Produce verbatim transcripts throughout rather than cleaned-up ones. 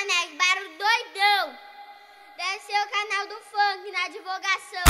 Nego, barulho doidão. Deve ser o canal do funk na divulgação,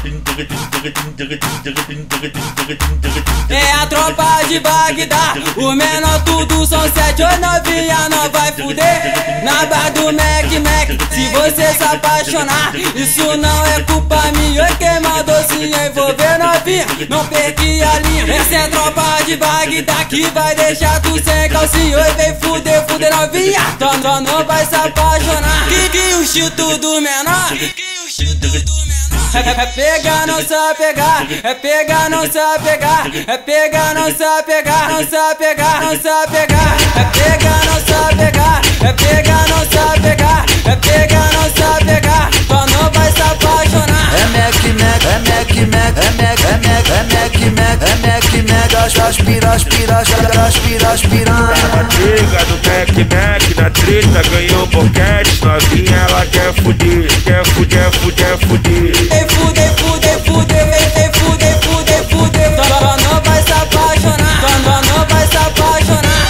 né? É a tropa de Bagdá, o menor tudo são sete ou novinha, não vai fuder. Na barra do Mac Mac, se você se apaixonar, isso não é culpa minha. Quem mandou se envolver novinha, não perque a linha. Essa é a tropa de Bagdá que vai deixar tu sem calcinha. Oi, vem fuder, fuder novinha, só não, não vai se apaixonar. Que que o chito do menor, que que o chito do menor. É, é pegar, não sabe pegar, é pegar, não sabe pegar, é pegar, não sabe pegar, não sabe pegar, não sabe pegar, é pegar, não sabe pegar, é pegar, não sabe pegar, é pegar, não sabe pegar, só não vai se apaixonar. É Mac Mac, é Mac Mac, é Mac, é Mac, é Mac Mac, é Mac Mac, aspira, aspira, aspira, aspira. A nega do Mac Mac na treta ganhou boquete, novinha ela quer fuder, quer fuder, fuder, fuder. Vem fuder, fuder, fuder, vem, vem fuder, fuder, fuder, só não vai se apaixonar, só não vai se apaixonar.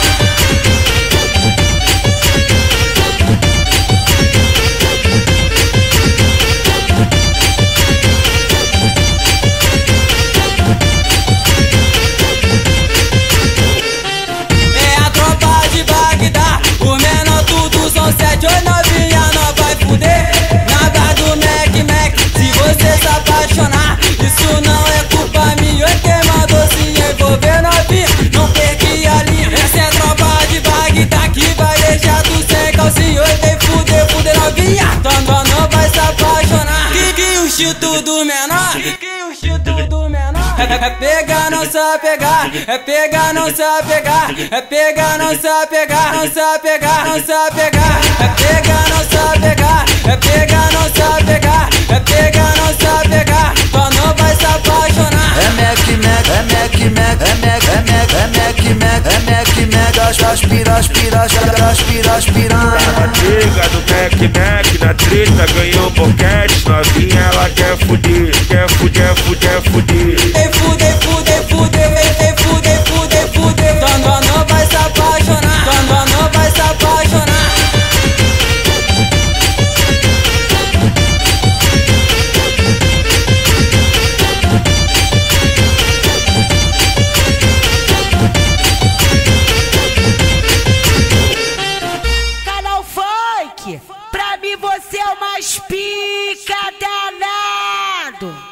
É a tropa de Bagdá, o menor tudo são sete ou novinha, não vai fuder. Na barra do Mac Mac, se você se apaixonar, isso não é culpa minha. Quem mandou se envolver novinha, não perque a linha. Essa é a tropa de Bagdá que vai deixar tu sem calcinha. Oi, vem fuder, fuder novinha, só não, não vai se apaixonar. Que que o chito do menor, que que o chito do menor. É, é pegar, não sabe pegar, é pegar, não sabe pegar, é pegar, não sabe pegar, não sabe pegar, não sabe pegar, é pegar, não sabe pegar, é pegar, não sabe pegar, é pegar, não sabe pegar, só não vai se apaixonar. É Mac Mac, é Mac Mac, é Mac, é Mac, é Mac Mac, é Mac Mac, aspira, aspira, aspira, aspira. A nega do Mac Mac na treta ganhou boquete, novinha ela quer fuder, quer fuder, fuder, fuder. Vem fuder, fuder, fuder, vem, vem fuder, fuder, fuder, só não, não vai se apaixonar, só não, não vai se apaixonar. Canal Funk, pra mim você é o mais pica danado.